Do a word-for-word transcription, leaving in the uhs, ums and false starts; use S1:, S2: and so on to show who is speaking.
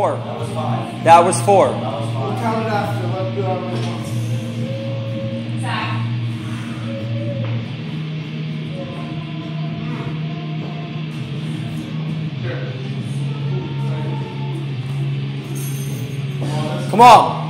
S1: four.
S2: That was five.
S1: That was four.
S2: That was five.
S3: We'll count it after. Let's do it once.
S4: Zach.
S3: Sure.
S1: Come on.